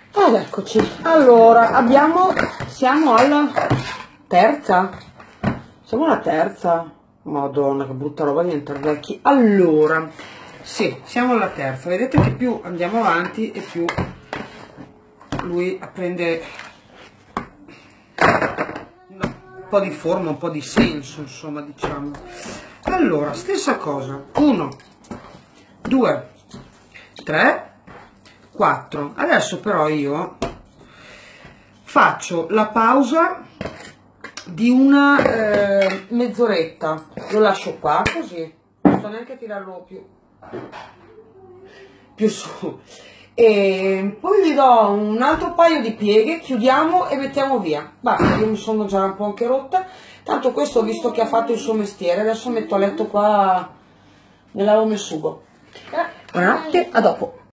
Ed eccoci. Allora, siamo alla terza. Siamo alla terza. Madonna, che brutta roba diventare vecchi. Allora, sì, siamo alla terza. Vedete che più andiamo avanti e più lui prende un po' di forma, un po' di senso, insomma, diciamo. Allora, stessa cosa. 1, 2, 3, 4. Adesso però io faccio la pausa di una mezz'oretta. Lo lascio qua così, non so neanche tirarlo più su, e poi gli do un altro paio di pieghe, chiudiamo e mettiamo via. Basta, io mi sono già un po' anche rotta, tanto questo ho visto che ha fatto il suo mestiere. Adesso metto a letto qua, me lavo, me sugo. Buonanotte, a dopo.